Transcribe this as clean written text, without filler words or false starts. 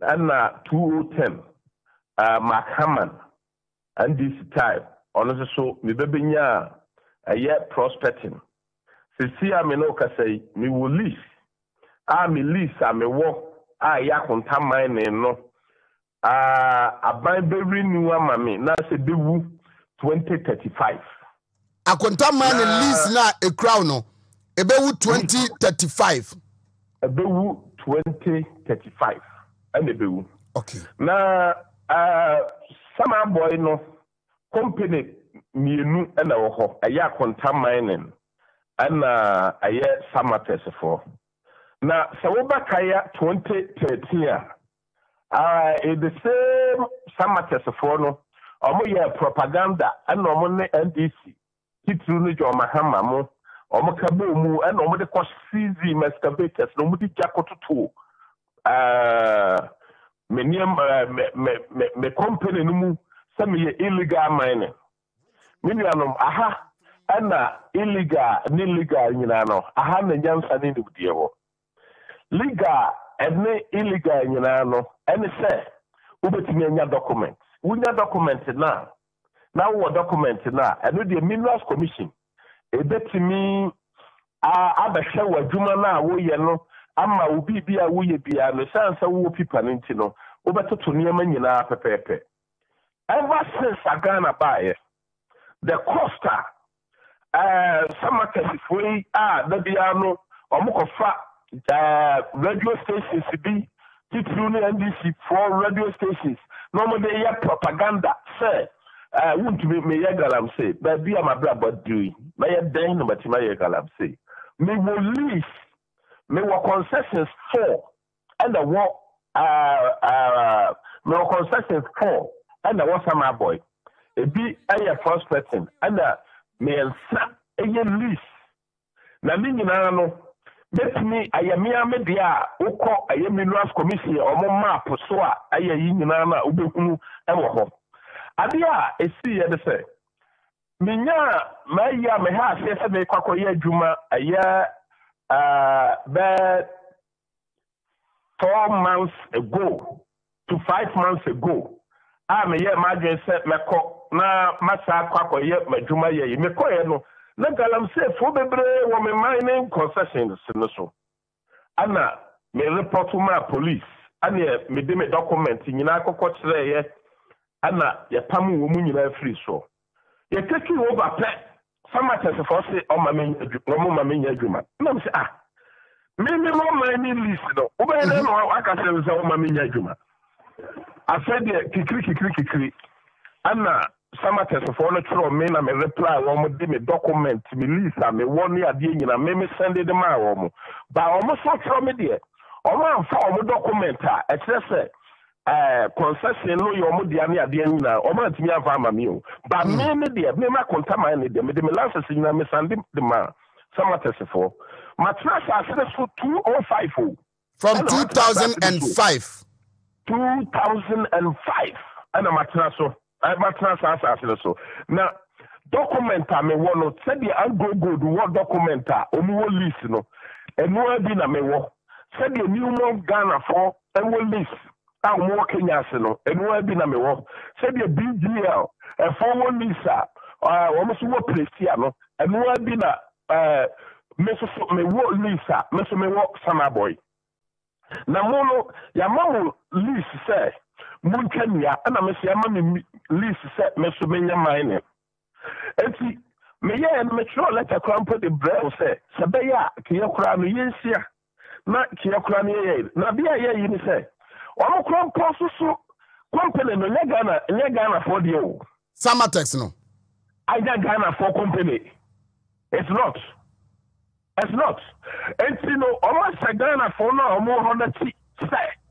and 2010 Mark Hammond and this time honestly so me benya a year prospecting see I me no ka say me will lease me lease me wo ya konta mine no aban be renew ama me na say be wu 2035 akonta mine lease na a crown no e be wu 2035 e be wu 2035 and e be wu okay na sama boy no company mienu na wo ho aya konta mining ana aye samates for na sawobakaya 2013 in the same samates for no omo ye propaganda ana omo ne NDC titru no jo mahama mo omo kabo mu ana omo de cost CZ mascavators no mu di jakototo me company no mu some illegal mining million aha ana illegal nyina no aha na nyansa ne ndie ho legal and illegal nyina no ene say ubetimi anya document wunya document na wo document na eno the minerals commission ebetimi abehwe wadwuma na wo ye no ama obi bia wo ye bia no sansa wo pipa no nti no ubetoto niam nyina pepepe ever since Ghana buy the costa some free the biano omukofa radio stations be titru ni NDC for radio stations no more they propaganda say Wontumi me yagalam say but be am brabo doing me den no but me yagalam say me will lease me will concessions for and the what me will concessions for and the what some boy e be a first person and me ensa a lease na me nyina no betimi ayamia me dia ukọ ayaminuas commission omo map so a ayi nyina na obekunu e wo ho ade a esi ye de se minya maya me ha se me kwakoye adwuma aya but 4 months ago to 5 months ago me ye imagine se meko na masa kwakoye madwuma ye mekoye no na galam say fo bebre wo me mining concessions no so ana me report ma police ana me de me document nyina akokọ kire ye ana ya pam wo mu nyina free so ye take over pe samates for say o ma me adwuma na me say me no mining list no wo be no aka say o ma me adwuma afa de kikiri ana samates for no tro me na me reply wo mo de me document me list me won ya de nyina me send de ma wo mo ba wo mo so tro me de o ma fa wo document e kire say concession no yo mo de ane ade nyina o ma timi afa ama me o ba me de me ma konta ma ne de me license nyina me send de ma samates for matras asere so 205 from 2005 ana matras so so na document me wono said the go what document omo list no eno abi na me wo said the new month Ghana for eno list omo Kenya se no eno abi na me wo said the BGL for one list omo so wo presia no eno abi na me so me wo list me so me wo sama boy na mono ya mamu list say Munkania ana me se ama me list se me so menya mine enti me ye en me tro letter krampo de brew se be ya ke yakura no yensia na ke yakura no ye na bia ye yi ni se o mo krampo so company no Ghana for the o Samatex no I Ghana for company it's not enti no o mo se Ghana for no o mo 100 say